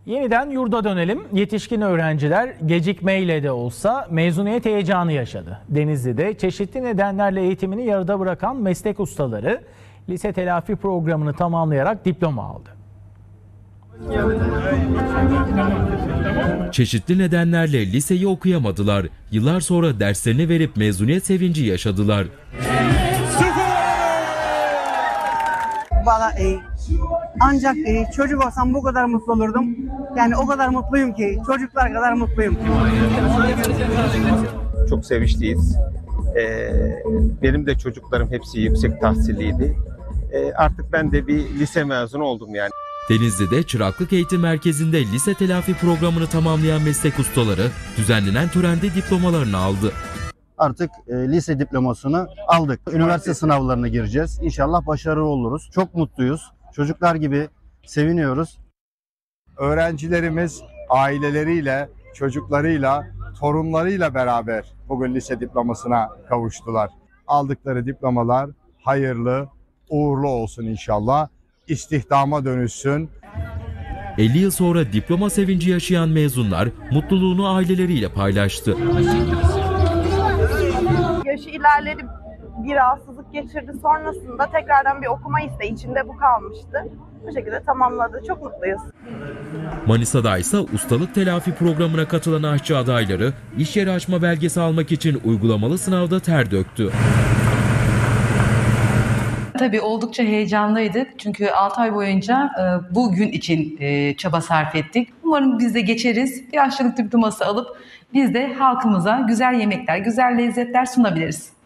Yeniden yurda dönelim. Yetişkin öğrenciler gecikmeyle de olsa mezuniyet heyecanı yaşadı. Denizli'de çeşitli nedenlerle eğitimini yarıda bırakan meslek ustaları lise telafi programını tamamlayarak diploma aldı. Çeşitli nedenlerle liseyi okuyamadılar. Yıllar sonra derslerini verip mezuniyet sevinci yaşadılar. Valla ancak çocuk olsam bu kadar mutlu olurdum. Yani o kadar mutluyum ki çocuklar kadar mutluyum. Çok sevinçliyiz. Benim de çocuklarım hepsi yüksek tahsilliydi. Artık ben de bir lise mezunu oldum yani. Denizli'de Çıraklık Eğitim Merkezi'nde lise telafi programını tamamlayan meslek ustaları düzenlenen törende diplomalarını aldı. Artık lise diplomasını aldık. Üniversite sınavlarına gireceğiz. İnşallah başarılı oluruz. Çok mutluyuz. Çocuklar gibi seviniyoruz. Öğrencilerimiz aileleriyle, çocuklarıyla, torunlarıyla beraber bugün lise diplomasına kavuştular. Aldıkları diplomalar hayırlı, uğurlu olsun inşallah. İstihdama dönüşsün. 50 yıl sonra diploma sevinci yaşayan mezunlar mutluluğunu aileleriyle paylaştı. Yaşı ilerledi, bir rahatsızlık geçirdi. Sonrasında tekrardan bir okuma isteği içinde bu kalmıştı. Bu şekilde tamamladı. Çok mutluyuz. Manisa'da ise ustalık telafi programına katılan aşçı adayları iş yeri açma belgesi almak için uygulamalı sınavda ter döktü. Tabii oldukça heyecanlıydık çünkü 6 ay boyunca bu gün için çaba sarf ettik. Umarım biz de geçeriz, bir aşçılık diploması alıp biz de halkımıza güzel yemekler, güzel lezzetler sunabiliriz.